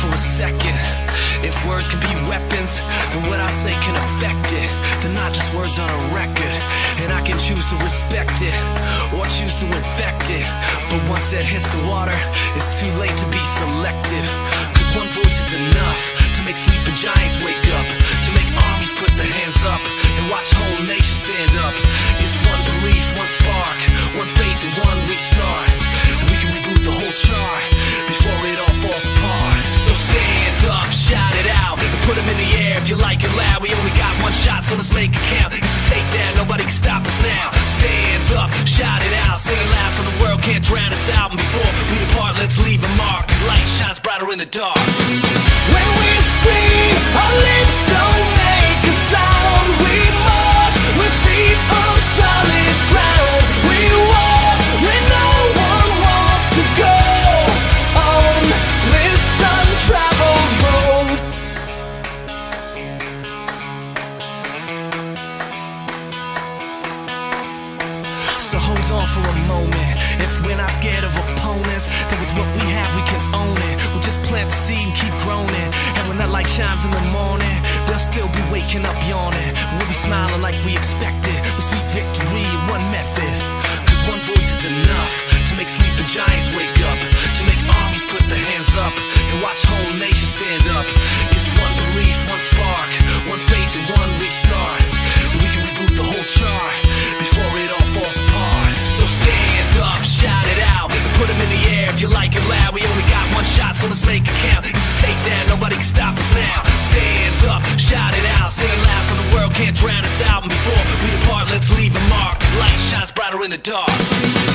for a second. If words can be weapons, then what I say can affect it. They're not just words on a record, and I can choose to respect it or choose to infect it. But once it hits the water, it's too late to be selective. Cause one voice is enough to make sleeping giants wake up, to make armies put their hands up and watch whole nations stand up. It's one belief, one spark, one faith and one restart, and we can reboot the whole chart before it all falls apart. So stand up, shout it out, and put them in the air if you like it loud. We only got one shot, so let's make it count. It's a takedown, nobody can stop us now. Stand up, shout it out, sing it loud so the world can't drown us out. And before we depart, let's leave a mark, cause light shines brighter in the dark. When we scream, our lips don't make a sound. We march with feet on solid ground. We walk where no one wants to go on this untraveled road. So hold on for a moment. If we're not scared of opponents, then with what we have we can own it. We'll just plant the seed and keep growing it. And when that light shines in the morning, they'll still be waking up yawning. We'll be smiling like we expected, with sweet victory in one method. Cause one voice is enough to make sleeping giants wake up, to make armies put their hands up and watch whole nations stand up. It's one belief, one spark, one faith and one restart, and we can reboot the whole chart before it all falls apart. So stand up, shout it out, and put them in the air if you like it loud. We only got one shot, so let's make it count. It's a takedown, nobody can stop us now. Stand up, shout it out, sing it loud so the world can't drown us out. And before we depart, let's leave a mark, cause light shines brighter in the dark.